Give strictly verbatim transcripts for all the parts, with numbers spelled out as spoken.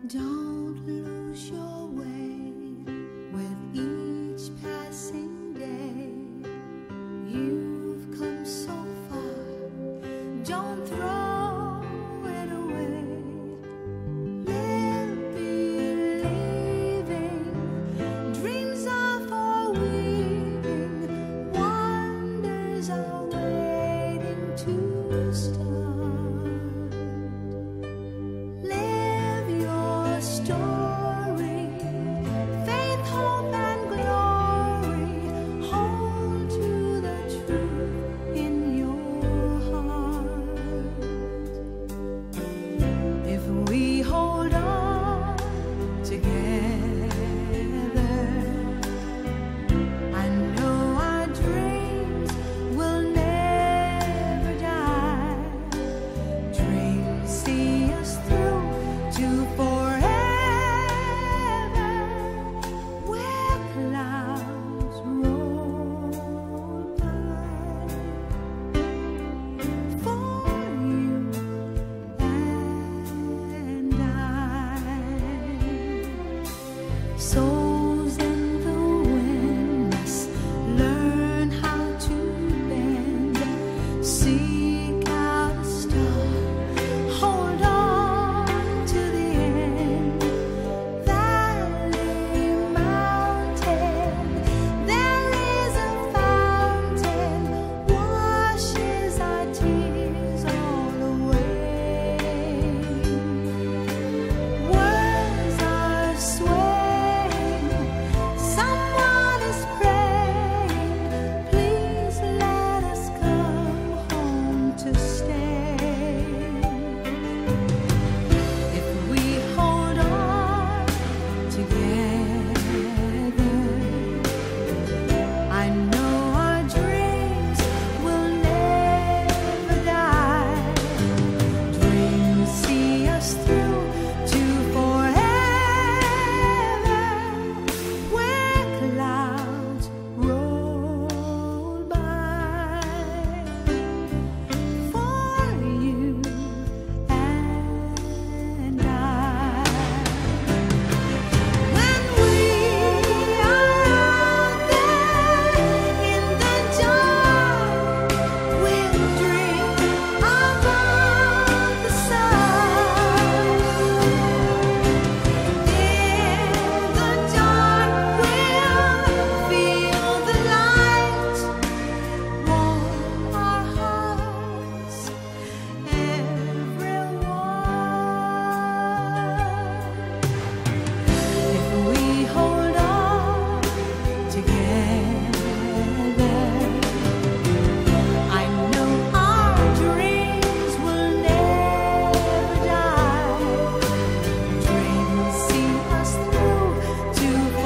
Don't lose your way with each passing day. You've come so far, don't throw it away. Live believing, dreams are for weaving, wonders are waiting to start. Story, faith, hope, and glory. Hold to the truth in your heart. If we hold on together, I know our dreams will never die. Dreams see us through to forever. Souls in the wind must learn how to bend. Seek out a star, hold on to the end. Valley, mountain, there is a fountain, washes our tears all away. Words are sweet.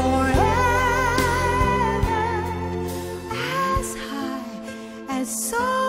So